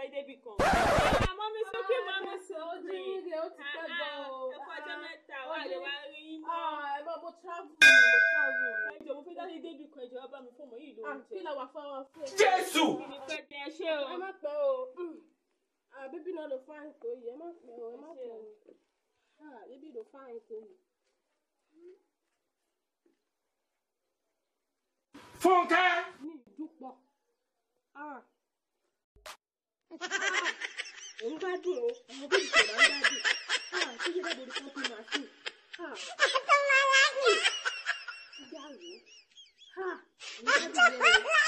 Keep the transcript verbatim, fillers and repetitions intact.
débi kan. Àmọ́ mi sókè mọ́ mi sókè. Ó ti pẹ́ gan o. Ẹ fọjọ́ mẹ́ta wà lè wá rí mọ́. Ẹ máa mo travel mo travel. Ẹjọ́ mo fẹ́ dájú débi kan ìjọba bá mi fún ọmọ yìí lóúnjẹ. Kí la wà fún wa fún ẹ? Jésù. Kí ni pẹ́ tẹ ẹ ṣé o? Ẹ má pẹ́ o. Bíbí náà ló fáìn tó yìí. Ẹ má pẹ́ o. Ẹ má pẹ́ o. Bíbí ló fáìn tó yìí. Fúnkẹ́. Ní ìdúpọ̀. Òun gbádùn o. Àwọn bíbí kò máa ń gbádùn. Tó yẹ dábòó ní kọ́ńtì màṣín. Ìyá rèé. Òun gbádùn yẹn o.